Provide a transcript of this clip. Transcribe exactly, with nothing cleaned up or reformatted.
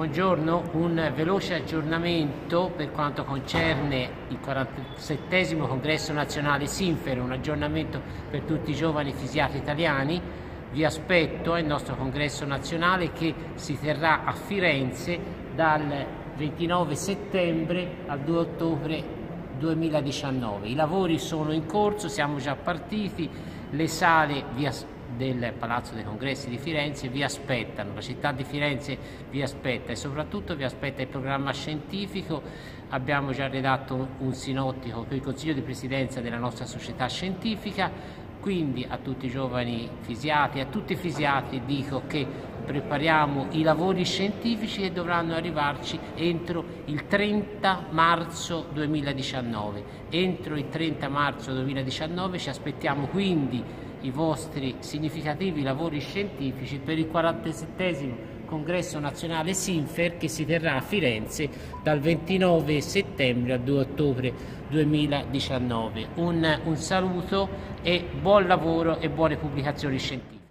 Buongiorno, un veloce aggiornamento per quanto concerne il quarantasettesimo Congresso Nazionale SINFER, un aggiornamento per tutti i giovani fisiati italiani. Vi aspetto al nostro Congresso Nazionale che si terrà a Firenze dal ventinove settembre al due ottobre duemiladiciannove. I lavori sono in corso, siamo già partiti, le sale vi aspettano del Palazzo dei Congressi di Firenze vi aspettano, la città di Firenze vi aspetta e soprattutto vi aspetta il programma scientifico. Abbiamo già redatto un sinottico per il Consiglio di Presidenza della nostra società scientifica, quindi a tutti i giovani fisiati, a tutti i fisiati dico che prepariamo i lavori scientifici che dovranno arrivarci entro il trenta marzo duemiladiciannove. Entro il trenta marzo duemiladiciannove ci aspettiamo quindi i vostri significativi lavori scientifici per il quarantasettesimo Congresso Nazionale SINFER che si terrà a Firenze dal ventinove settembre al due ottobre duemiladiciannove. Un, un saluto e buon lavoro e buone pubblicazioni scientifiche.